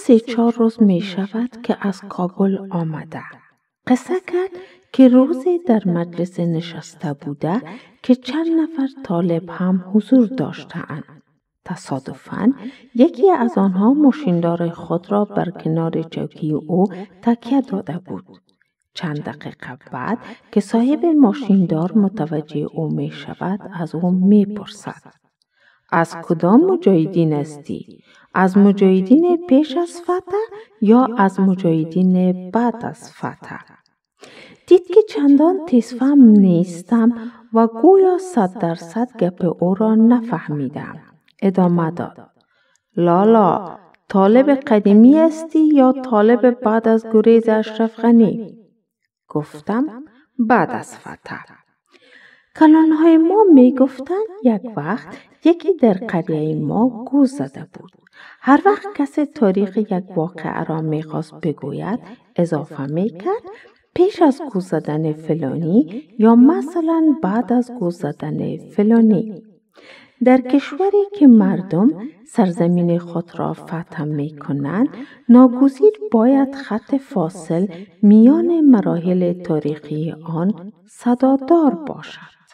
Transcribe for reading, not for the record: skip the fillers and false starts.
3-4 روز می شود که از کابل آمده. قصه کرد که روزی در مجلس نشسته بوده که چند نفر طالب هم حضور داشتند. تصادفاً یکی از آنها ماشیندار خود را بر کنار چوکی او تکیه داده بود. چند دقیقه بعد که صاحب ماشیندار متوجه او می شود از او می پرسد: از کدام مجاهدین هستی؟ از مجاهدین پیش از فتح یا از مجاهدین بعد از فتح؟ دید که چندان تیزفهم نیستم و گویا 100% گپ او را نفهمیدم. ادامه داد: لالا، طالب قدیمی هستی یا طالب بعد از گریز اشرف غنی؟ گفتم بعد از فتح. کلانهای ما می گفتند یک وقت یکی در قریه ما گوز زده بود. هر وقت کسی تاریخ یک واقعه را می خواست بگوید اضافه می کرد پیش از گوز زدن فلانی یا مثلا بعد از گوز زدن فلانی. در کشوری که مردم سرزمین خود را فتح می کنند، ناگزیر باید خط فاصل میان مراحل تاریخی آن صدادار باشد.